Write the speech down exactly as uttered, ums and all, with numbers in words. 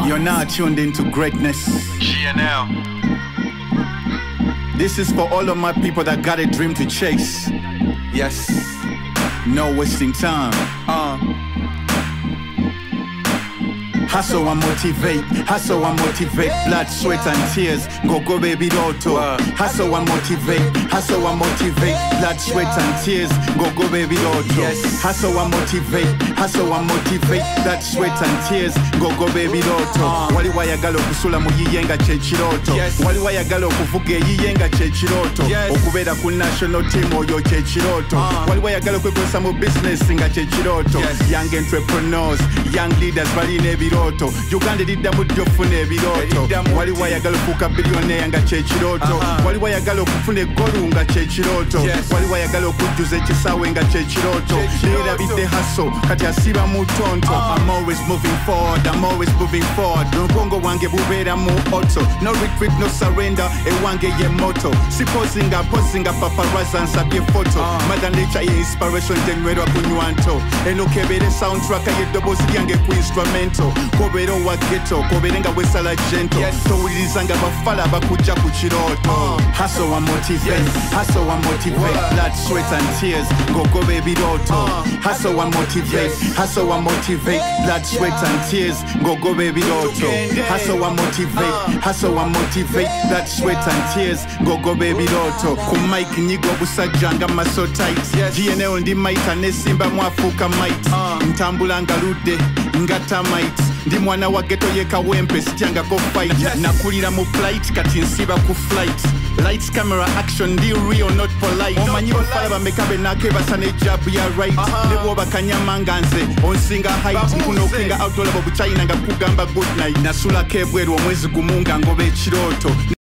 You're now tuned into greatness. G N L. This is for all of my people that got a dream to chase. Yes, no wasting time. Uh. Hustle and motivate, hustle and motivate, blood, sweat and tears, go go baby Lotto. Hustle and motivate, hustle and motivate, blood, sweat and tears, go go baby Lotto. Yes. Hustle and motivate, hustle and motivate, blood, sweat and tears, go go baby Lotto. Wali wayagala okusula mu Muyenga chechiroto. Wali wayagala okuvuga Muyenga chechiroto. Okubera ku national team oyo chechiroto. Wali wayagala okwekozesa mu business nga chechiroto. Young entrepreneurs, young leaders bali nebiro. Uganda lidda muddo fune ebiroto. Wali wayagala okufuuka billionaire nga kyekiroto. Wali wayagala okufuna eggolu nga kyekiroto. Wali wayagala okujjuza ekisaawe nga kyekiroto. Leerabidde hustle kati asiba mu tonto. I'm always moving forward, I'm always moving forward. Obwongo bwange bubeera mu auto. No retreat, no surrender, ewange ye moto. Sipozinga pozinga paparazzi ansabye photo. Mother nature ye inspiration tenywerwa kunywa nto. Eno kebere soundtrack y'eddoboozi lyange ku instrumento. Kobero wa ghetto, koberenga wesala gento. Towulizanga bafala bakujja ku kiroto. Hustle and motivate, hustle and motivate, blood, sweat and tears, go go baby Lotto. Hustle and motivate, hustle and motivate, blood, sweat and tears, go go baby Lotto. Hustle and motivate, hustle and motivate, blood, sweat and tears, go go baby Lotto. Ku mic nyigo busajja nga maso tight. G N L ndi mic anesimba mwafuuka might. Ntambula nga ludde nga termite. Ndi mwana wa ghetto yeka wempe sityangako fight. Yes. Nakulira mu flight kati nsiba ku flight. Lights, camera, action, ndi real, not polite. Omanyi bafala bamekabe nake basane job ya right. Nebo bakanyama nga nze onsinga height. Nkuno kinga outdoor buchayina nga kugamba good night. Nasula kebweru omwezi gumunga ngobe ekiroto.